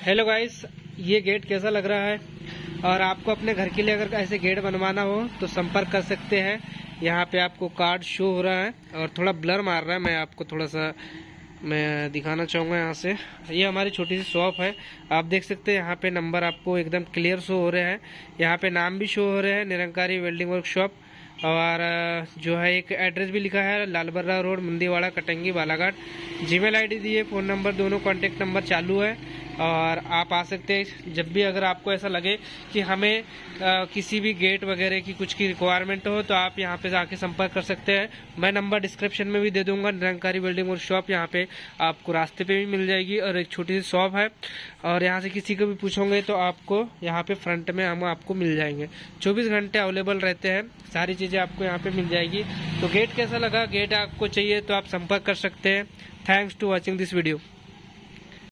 Hello guys, ये gate कैसा लग रहा है और आपको अपने घर के लिए अगर ऐसे गेट बनवाना हो तो संपर्क कर सकते हैं। यहाँ पे आपको कार्ड शो हो रहा है और थोड़ा ब्लर मार रहा है। मैं आपको थोड़ा सा दिखाना चाहूँगा। यहाँ से ये हमारी छोटी सी शॉप है, आप देख सकते हैं। यहाँ पे नंबर आपको एकदम क्लियर शो हो रहे हैं। यहाँ पे नाम भी शो हो रहे हैं, निरंकारी वेल्डिंग वर्कशॉप। और जो है एक एड्रेस भी लिखा है, Lalbarra road, Mundiwada, Katangi, Balaghat. Gmail ID दी है, फ़ोन नंबर दोनों कॉन्टेक्ट नंबर चालू है और आप आ सकते हैं जब भी। अगर आपको ऐसा लगे कि हमें किसी भी गेट वगैरह की कुछ की रिक्वायरमेंट हो तो आप यहाँ पे आके संपर्क कर सकते हैं। मैं नंबर डिस्क्रिप्शन में भी दे दूंगा। निरंकारी वेल्डिंग वर्कशॉप यहाँ पे आपको रास्ते पे भी मिल जाएगी और एक छोटी सी शॉप है। और यहाँ से किसी को भी पूछोगे तो आपको यहाँ पे फ्रंट में हम आपको मिल जाएंगे। 24 घंटे अवेलेबल रहते हैं, सारी चीज़ें आपको यहाँ पे मिल जाएगी। तो गेट कैसा लगा, गेट आपको चाहिए तो आप संपर्क कर सकते हैं। Thanks to watching this video.